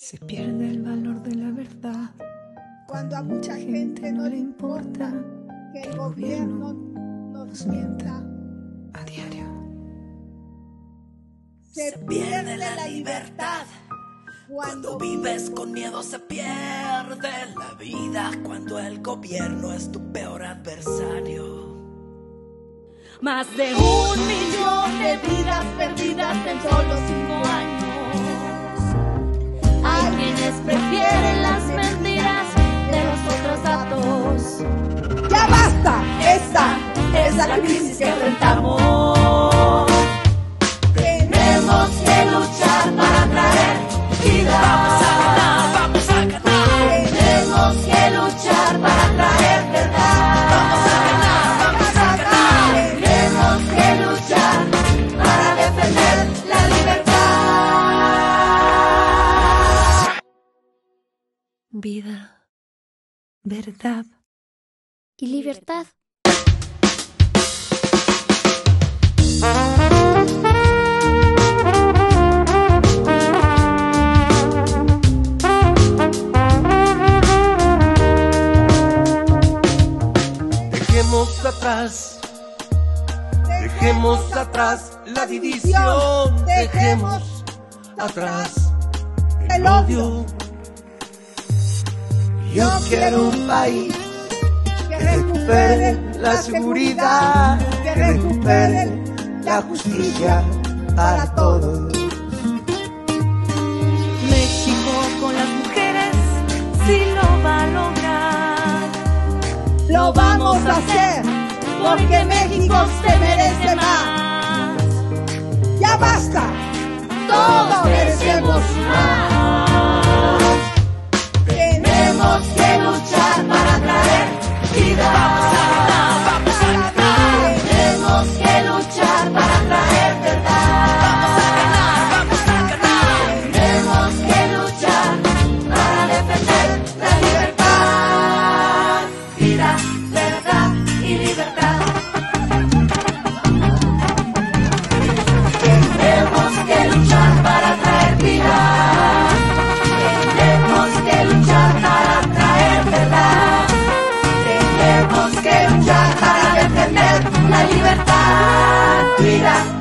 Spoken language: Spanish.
Se pierde el valor de la verdad cuando a mucha gente no le importa que el gobierno nos mienta a diario. Se pierde la libertad cuando vives con miedo. Se pierde la vida cuando el gobierno es tu peor adversario. Más de 1 millón de vidas perdidas en solo 5 años. Hay quienes prefieren las mentiras de los otros datos. ¡Ya basta! Esa es la crisis que enfrentamos. Tenemos que luchar para traer vida. Vamos a ganar. Tenemos que luchar para traer verdad. Vamos a ganar. Tenemos que luchar para defender la libertad. Vida, verdad y libertad. Dejemos atrás la división, dejemos atrás el odio. Yo quiero un país que recupere la seguridad, que recupere la justicia para todos. México con las mujeres sí lo va a lograr. Lo vamos a hacer porque México se merece más. ¡Ya basta! Todos merecemos más. Tenemos que luchar para traer vida. Vamos a ganar. Tenemos que luchar para traer verdad. Vamos a ganar. Tenemos que luchar para defender la libertad. Vida, verdad y libertad. Tenemos que luchar para traer vida. Tenemos que luchar para traer verdad. Tenemos que luchar para defender la libertad. Vida.